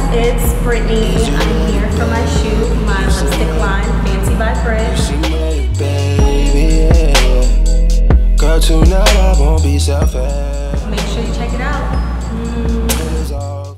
it's Brittany. I'm here for my shoot, my lipstick line, Fancy by Brit. Baby, yeah. Girl, tonight I won't be selfish. Make sure you check it out.